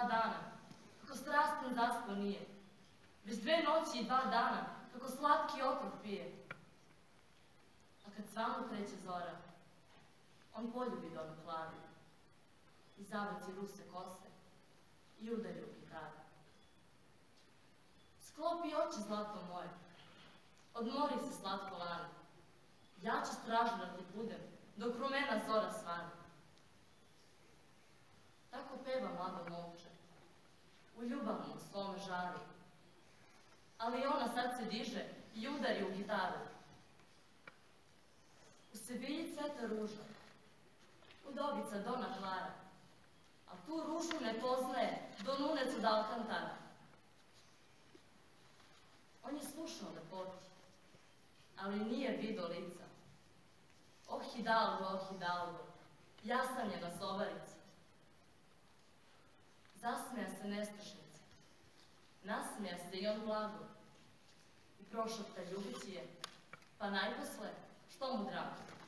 dana, kako strastan zaspo nije. Već 2 noći i 2 dana, kako slatki otrov pije. A kad svanu kreće zora, on poljubi Donu Klaru i zabaci ruse kose i udari u gitaru. Sklopi oči, zlato moje, odmori se, slatko lane. Ja ću stražna da ti budem, dok rumena zora svane. Tako peva mlado momče, u ljubavnom svome žaru. Ali ona sad se diže i udari u gitaru. U Sevilji cveta ruža, udovica Dona Klara, a tu ružu ne poznaje Don Nunes od Alcantara. On je slušao lepoti, ali nije vidio lica. Oh Hidalgo, jasamljena sovarica. Zasmeja se nestašnica, nasmeja se i on blago i prošapta ljubići je, pa najposle, što mu drago.